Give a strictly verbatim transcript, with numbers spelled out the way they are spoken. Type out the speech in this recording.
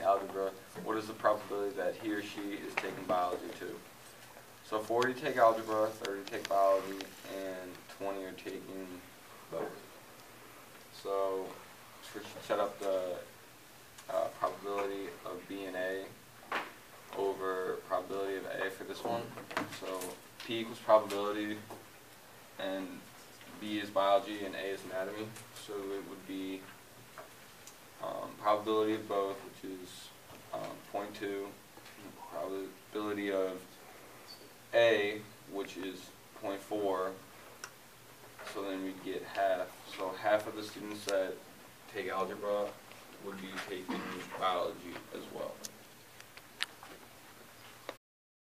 algebra, what is the probability that he or she is taking biology too? So forty take algebra, thirty take biology, and twenty are taking both. So we should set up the uh, probability of B and A over probability of A for this one. So P equals probability, and B is biology, and A is anatomy. So it would be um, probability of both, which is um, zero point two, probability of A, which is zero point four, so then we'd get half. So half of the students that take algebra would be taking biology as well.